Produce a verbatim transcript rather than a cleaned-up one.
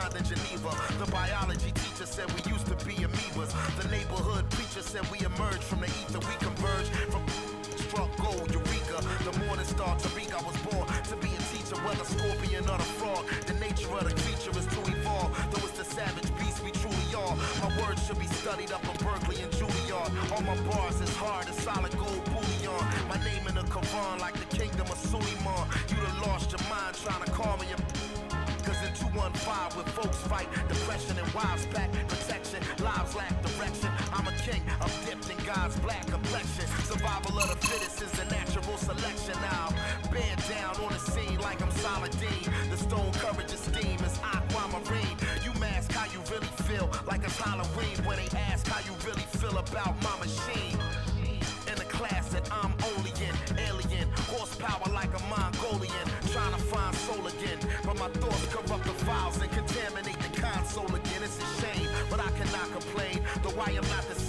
signed in Geneva. The biology teacher said we used to be amoebas. The neighborhood preacher said we emerged from the ether. We converged from struck gold, Eureka. The morning star, Tariq, I was born to be a teacher. Whether scorpion or the frog, the nature of the creature is to evolve. Though it's the savage beast we truly are. My words should be studied up in Berkeley and Juilliard. All my bars is hard as solid gold bullion. My name in the Quran like the kingdom of Suleiman. You done lost your mind trying to call me a Cause in two one five where folks fight depression and wives pack protection, lives lack direction. I'm a king, I'm dipped in God's black complexion. Survival of the fittest is a natural selection. Now bear down on the scene like I'm Saladin. The stone courage esteem is aquamarine. You mask how you really feel like it's Halloween when they ask how you really feel about my machine. In the class that I'm only in, alien, horsepower like a Mongolian, trying to find soul again, but my thoughts corrupt the files and contaminate the console again. It's a shame, but I cannot complain, though I am not the